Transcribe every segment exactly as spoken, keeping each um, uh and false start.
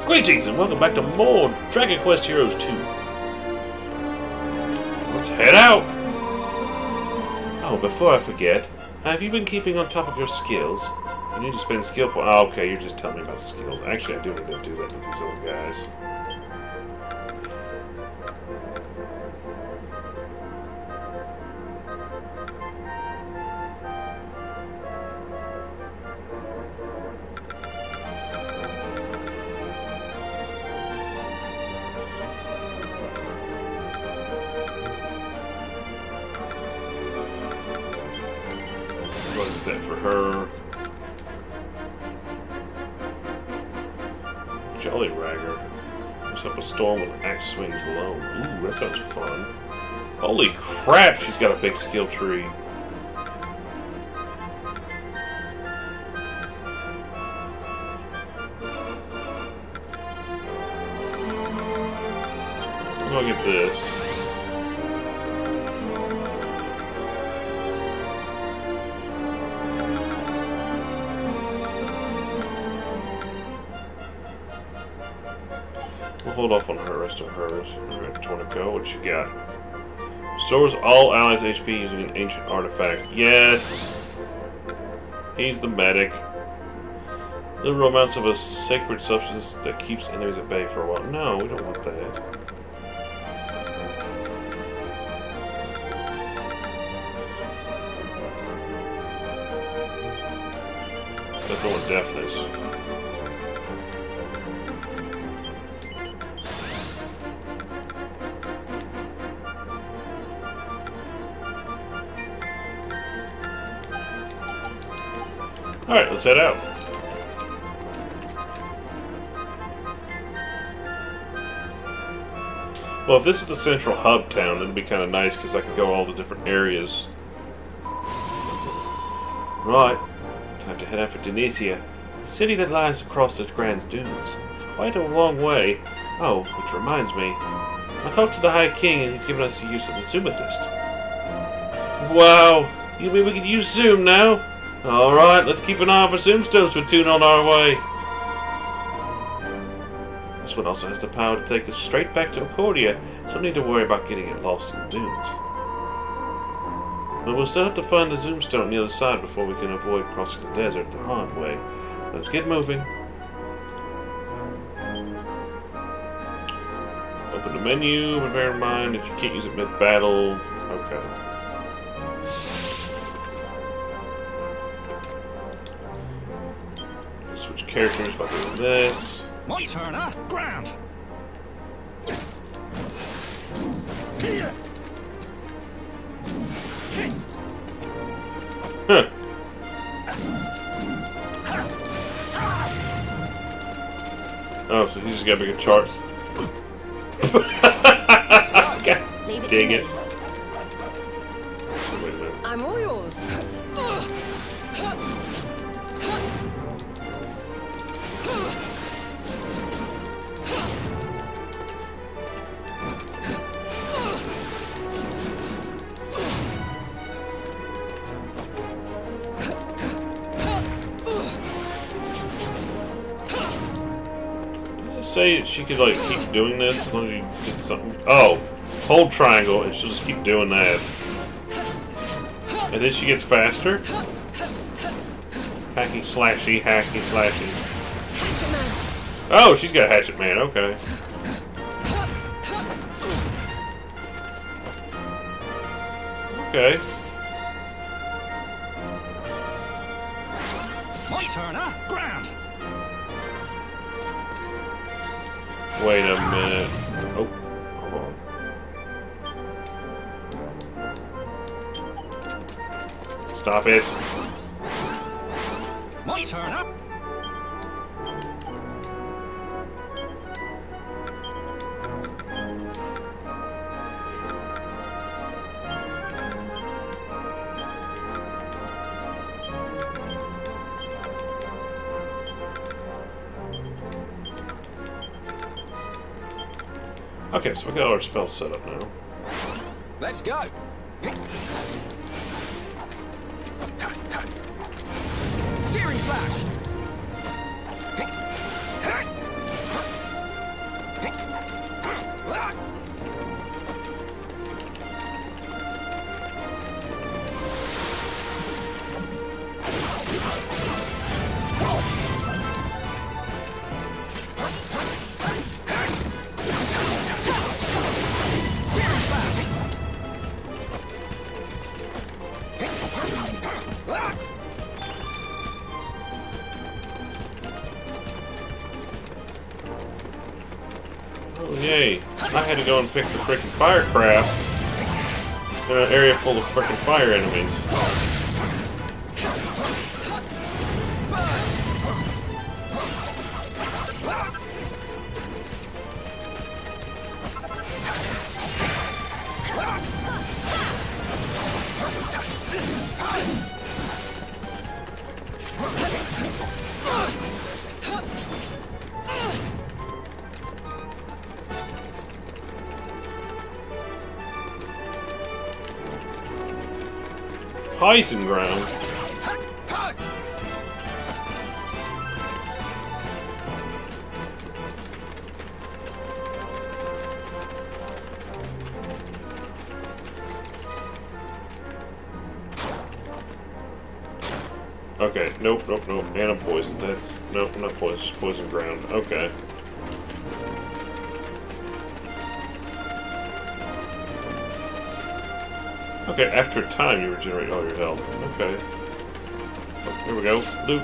Greetings and welcome back to more Dragon Quest Heroes two. Let's head out! Oh, before I forget, have you been keeping on top of your skills? You need to spend skill points. Oh, okay, you're just telling me about skills. Actually, I do need to do that with these other guys. That for her. Jolly Ragger. Looks up a storm with axe swings alone. Ooh, that sounds fun. Holy crap, she's got a big skill tree. Look at this. Hold off on her rest of hers. Alright, Tornico, what you got? Restores all allies' H P using an ancient artifact. Yes! He's the medic. Little amounts of a sacred substance that keeps enemies at bay for a while. No, we don't want that. Let's go with deafness. Alright, let's head out. Well, if this is the central hub town, it'd be kind of nice because I can go all the different areas. Right, time to head out for Denesia, the city that lies across the Grand Dunes. It's quite a long way. Oh, which reminds me, I talked to the High King and he's given us the use of the Zoomathist. Wow, you mean we can use Zoom now? Alright, let's keep an eye out for Zoomstones for tune on our way. This one also has the power to take us straight back to Accordia, so no need to worry about getting it lost in the dunes. But we'll still have to find the Zoomstone on the other side before we can avoid crossing the desert the hard way. Let's get moving. Open the menu, but bear in mind that you can't use it mid-battle. Okay. Switch characters by doing this. My turn, huh? Ground. Huh. Oh, so he's just got to make a chart. God, Leave it dang to it. me. Wait a minute. I'm all yours. Say she could like keep doing this as long as you get something. Oh, hold triangle and she'll just keep doing that. And then she gets faster. Hacky slashy, hacky slashy. Hatchet man. Oh, she's got a hatchet man. Okay. Okay. My turn, huh? Ground. Wait a minute. Oh, hold on. Stop it. My turn, huh? Okay, so we got our spells set up now. Let's go. Searing slash. Oh, yay. I had to go and pick the frickin' firecraft in an area full of frickin' fire enemies. Poison ground. Okay, nope, nope, nope. And I'm poisoned. That's nope, not poison. Just poison ground. Okay. Okay, after a time you regenerate all your health. Okay. Oh, here we go. Loot.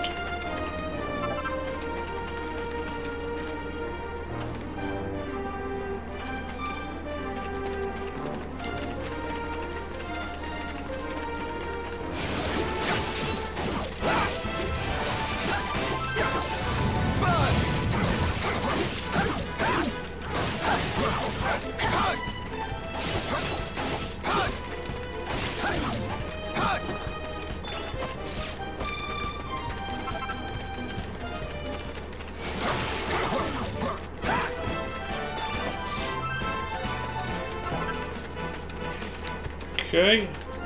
Okay.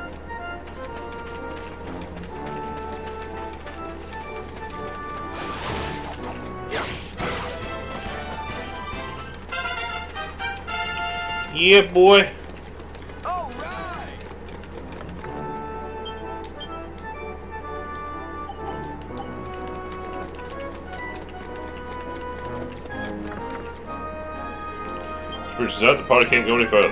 Yeah, boy. All right. Which is out, the party can't go any further.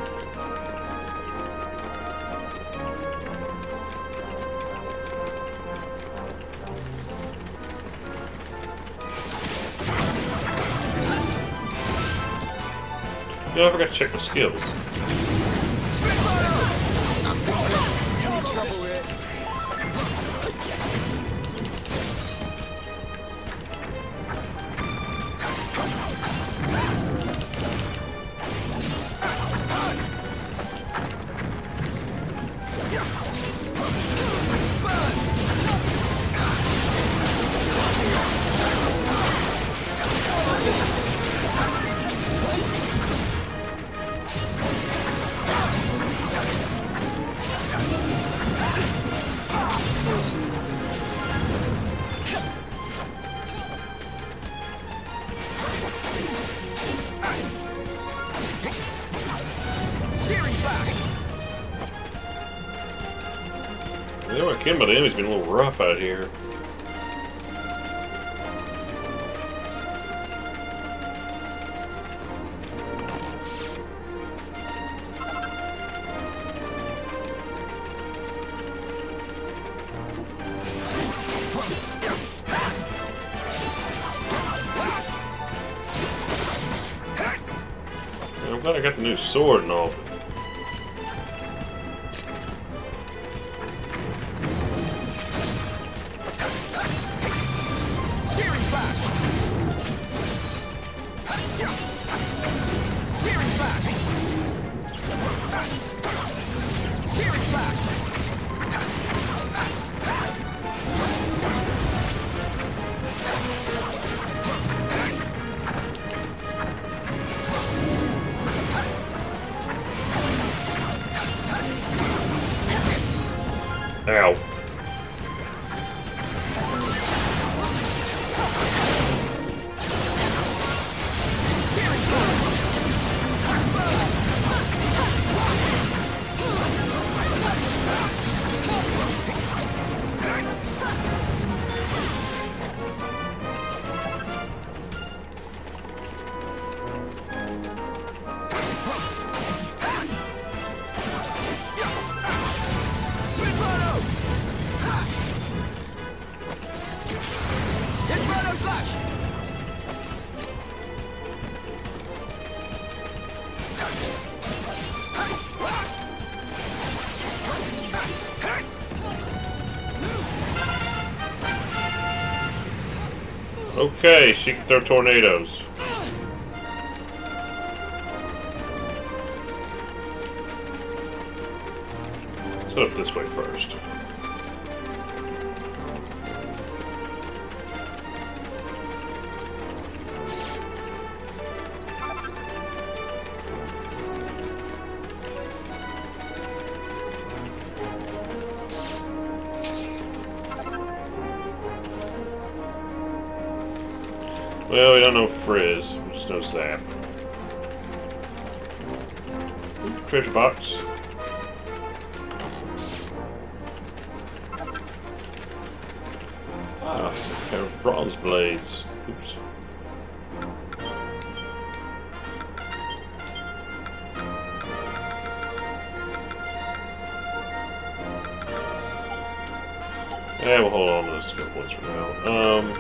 You know, I forgot to check my skills. Trouble it. Searing slash. You know what, Kimbo, the enemy's been a little rough out here. I'm glad I got the new sword and all. Searing slash. Searing slash. Searing slash. Ow. Okay, she can throw tornadoes. Set up this way first. Well, we don't know Frizz. We just know Zap. Ooh, treasure box. Ah, some pair of bronze blades. Oops. Yeah, we'll hold on to the skill points for now. Um...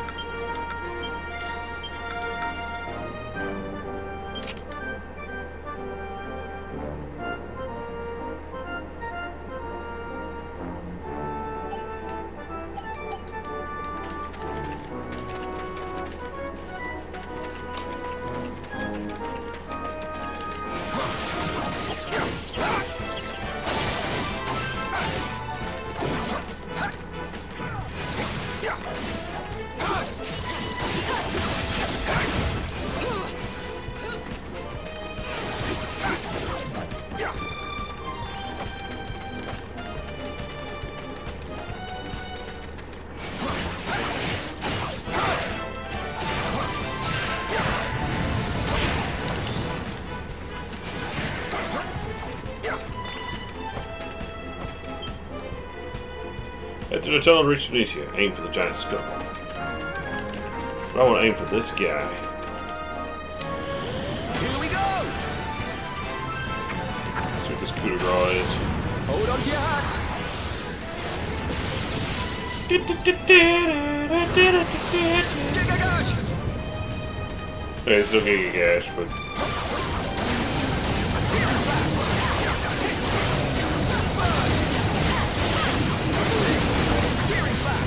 After the tunnel reach Tunisia, aim for the giant skull. I want to aim for this guy. Here we go! Let's see what this coup de grace is. Hold on to your hats! Giga-gash! Okay, it's still Giga Gash, but Searing slap! Searing slap!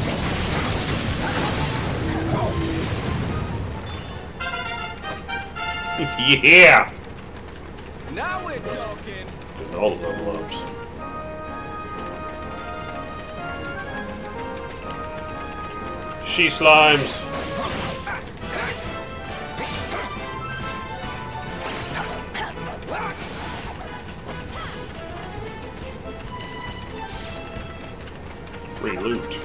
yeah! Now we're talking! Getting all the level ups. She slimes! Free loot.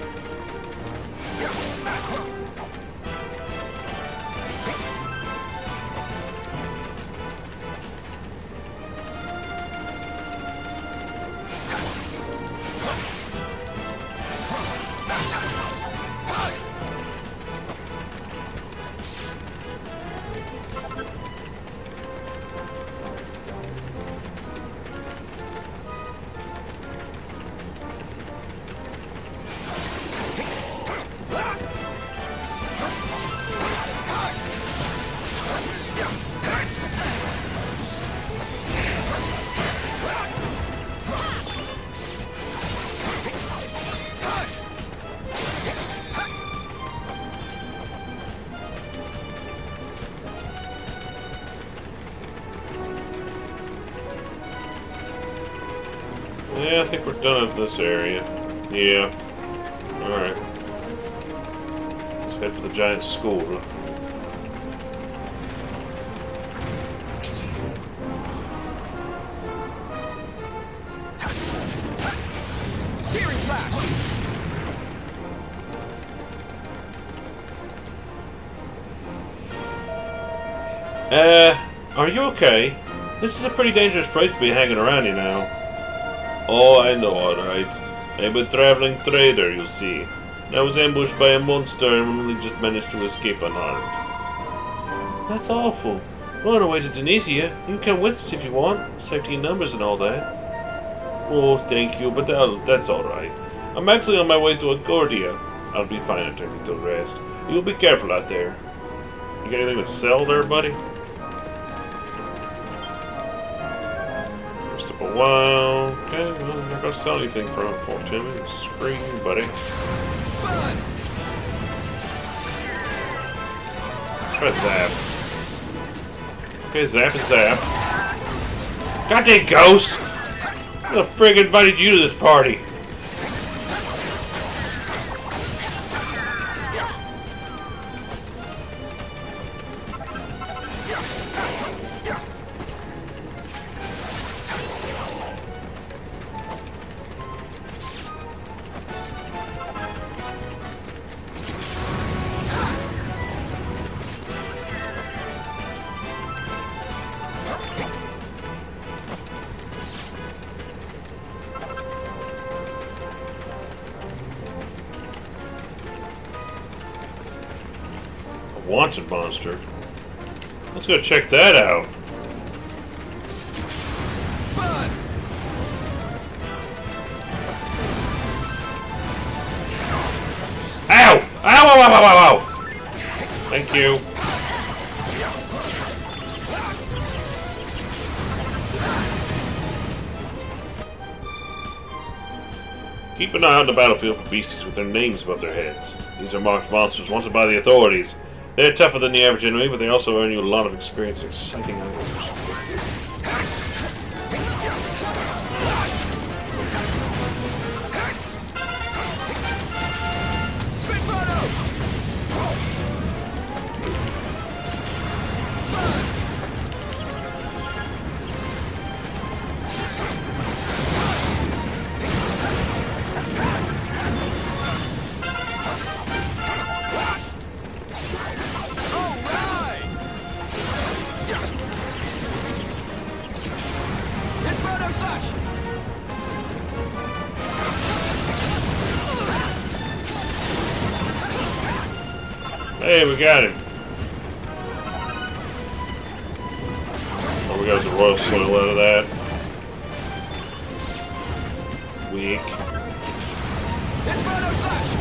Yeah, I think we're done with this area. Yeah. Alright. Let's head for the giant school. Searing slap! Uh, are you okay? This is a pretty dangerous place to be hanging around, you know. Oh, I know, alright. I'm a traveling trader, you see. I was ambushed by a monster and only just managed to escape unharmed. That's awful. We're on our way to Tunisia. You can come with us if you want. Safety in numbers and all that. Oh, thank you, but that'll, that's alright. I'm actually on my way to Agordia. I'll be fine after a little rest. You'll be careful out there. You got anything to sell there, buddy? Just up a while. Okay, well, I'm not gonna sell anything for unfortunately. Scream, buddy. Fun! Try zap. Okay, zap and zap. Goddamn ghost! Who the frig invited you to this party? Wanted monster. Let's go check that out. Burn. Ow! Ow! Ow! Ow! Ow! Ow! Ow! Thank you. Keep an eye out on the battlefield for beasties with their names above their heads. These are marked monsters wanted by the authorities. They're tougher than the average enemy, but they also earn you a lot of experience and exciting items. Spin photo. Hey, we got him. Oh, we got the royal soil out of that. Weak. Inferno slash.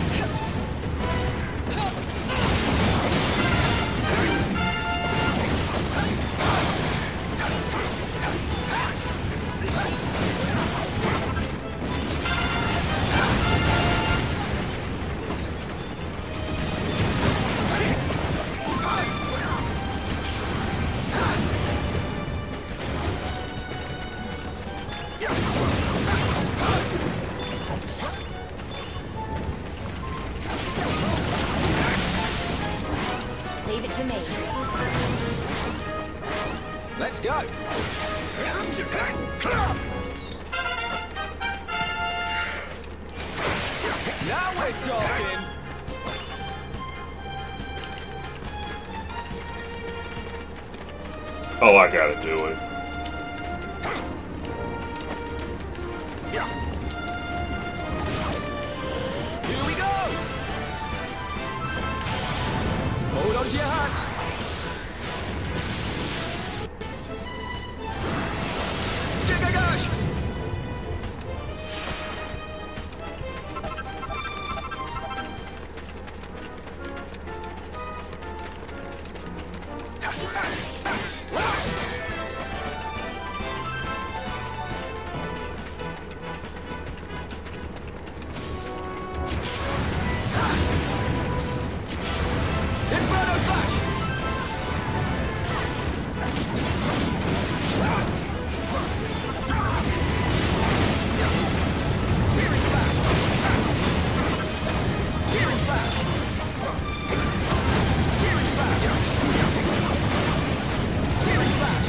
Leave it to me. Let's go. Now we're talking. Oh, I gotta do it. Here we go. Hold on to your hats. Gigagash. Inferno slash. Searing slash. Searing slash. Searing slash. Searing slash.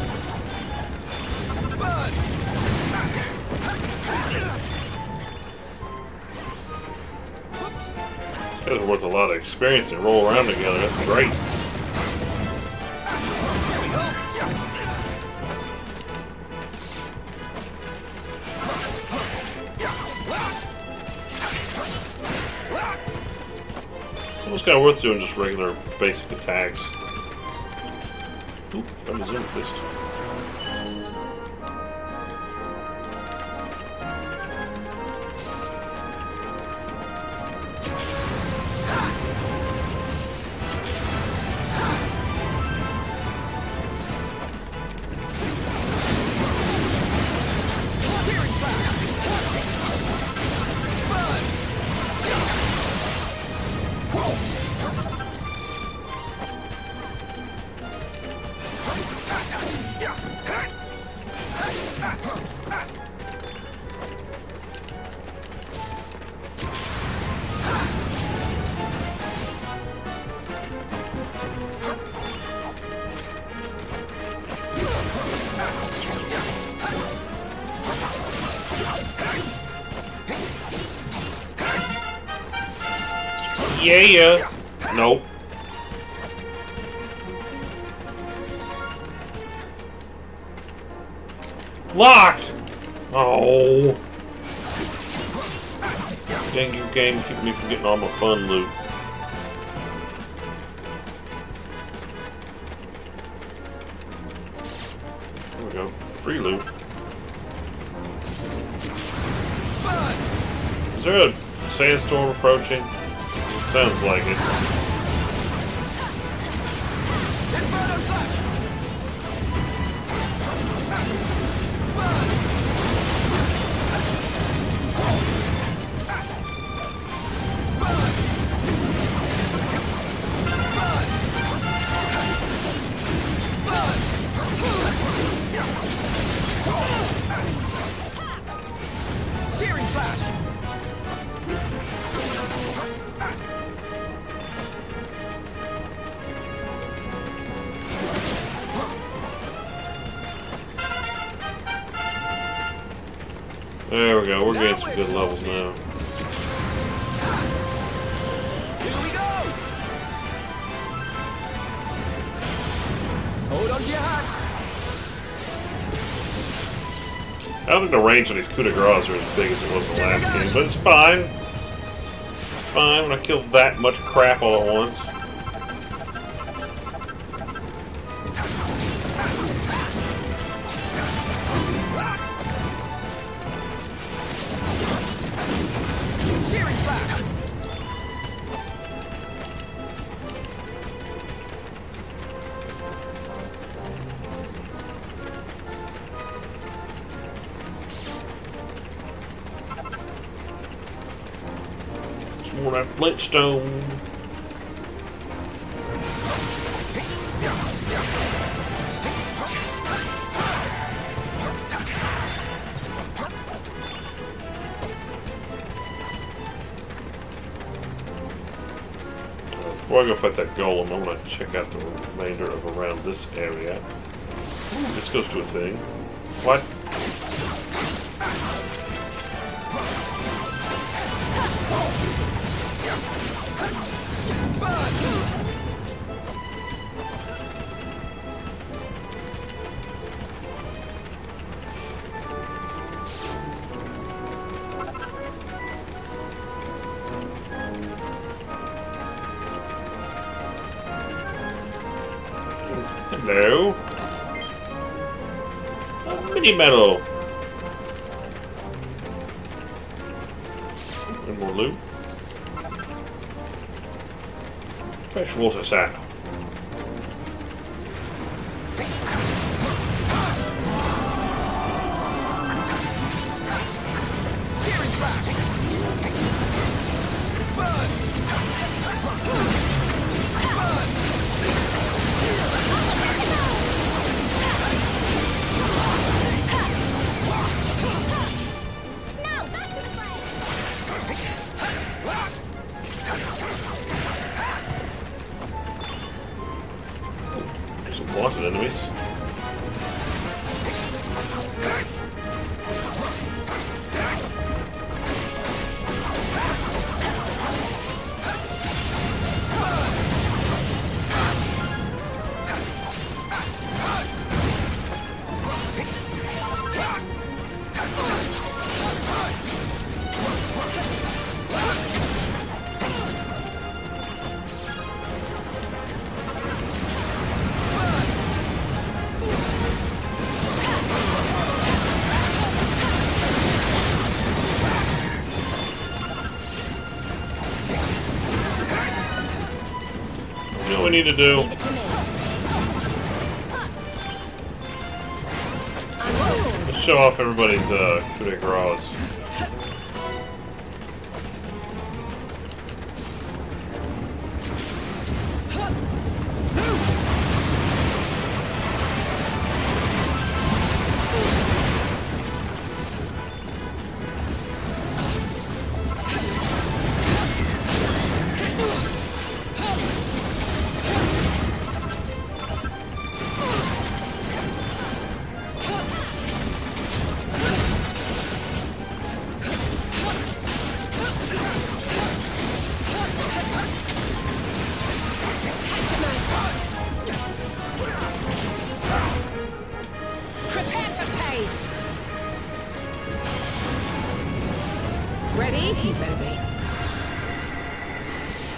Burn. Guys are worth a lot of experience and roll around together. That's great. Almost kind of worth doing just regular basic attacks. Ooh, found a Zoom Fist. Searing slash. Burn. Yeah, yeah. Nope. Locked! Oh. Dang you game, keep me from getting all my fun loot. There we go. Free loot. Is there a sandstorm approaching? It sounds like it. Inferno slash! Searing slash! There we go, we're getting some good levels now. Here we go! Hold on to your hats! I don't think the range on these coup de grace are as big as it was in the last game, but it's fine. It's fine when I kill that much crap all at once. Searing slash! Some more of that flintstone. Before I go fight that golem, I'm going to check out the remainder of around this area. Ooh, this goes to a thing. What? Hello? A mini medal. And more loot. Fresh water sap. Searing slash! Some wanted enemies. You know what we need to do? Leave it to me. I'm Let's show off everybody's uh, coup de grace.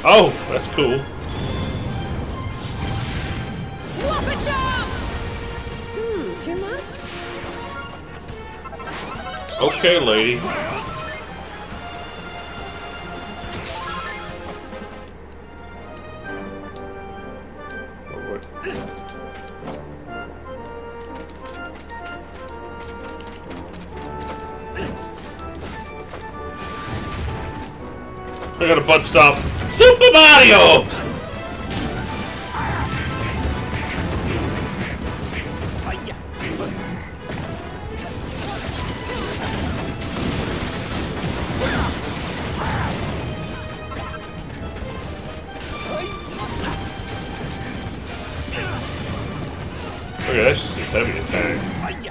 Oh, that's cool. Whopper chop! Hmm, too much? Okay, lady. Oh, what? I got a butt stop. Super Mario! Okay, that's just a heavy attack.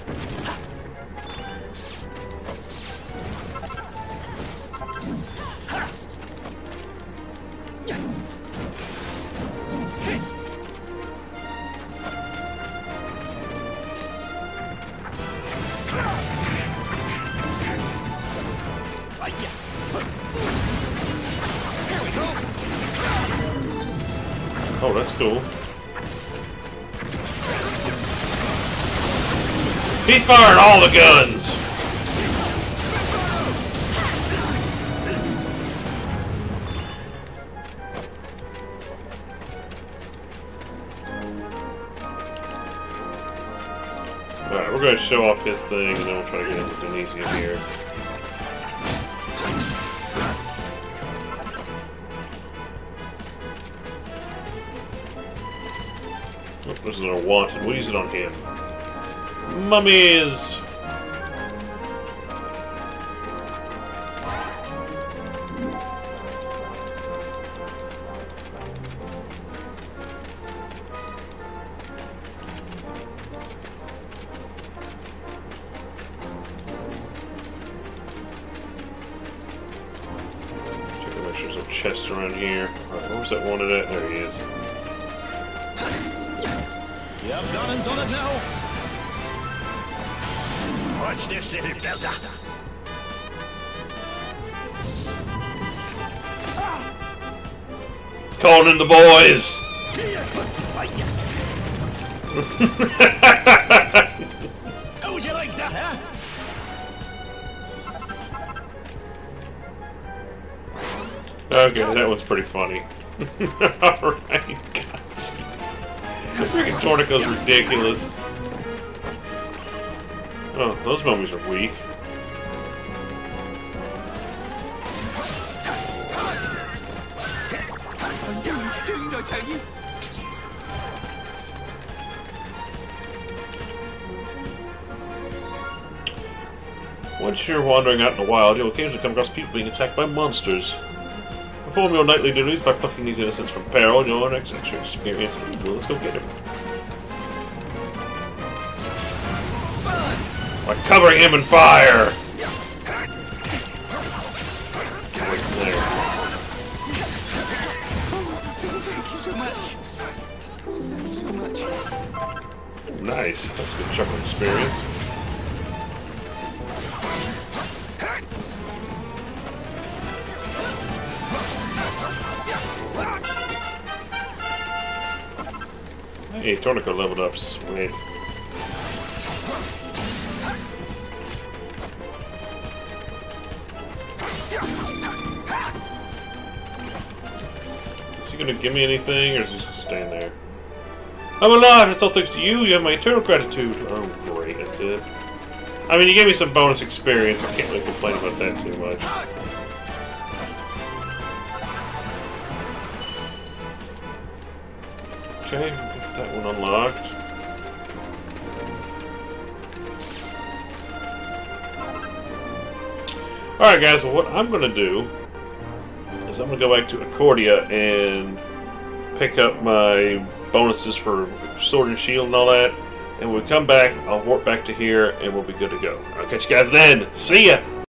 Oh, that's cool. He's firing all the guns! Alright, we're going to show off his thing, and then we'll try to get into Tunisia here. Oh, this is our wanted. We'll use it on him. Mummies! Check to make sure there's a chest around here. Alright, where was that wanted at? There he is. Yep, done and done it now. Watch this little belter. It's calling in the boys! How would you like that, huh? Okay, that one's pretty funny. Alright, freaking Tornico's ridiculous. Oh, those mummies are weak. I'm doomed, doomed, I tell you. Once you're wandering out in the wild, you'll occasionally come across people being attacked by monsters. Perform your nightly duties by plucking these innocents from peril and your next extra experience. Well, let's go get him. By covering him in fire! Right there. Thank you so much. Thank you so much. Nice. That's a good chuckle experience. Hey, Tornico leveled up. Sweet. Is he gonna give me anything, or is he just staying there? I'm alive! It's all thanks to you! You have my eternal gratitude! Oh, great, that's it. I mean, you gave me some bonus experience. I can't really complain about that too much. Okay, get that one unlocked. Alright guys, well what I'm going to do is I'm going to go back to Accordia and pick up my bonuses for Sword and Shield and all that. And when we come back, I'll warp back to here and we'll be good to go. I'll catch you guys then. See ya!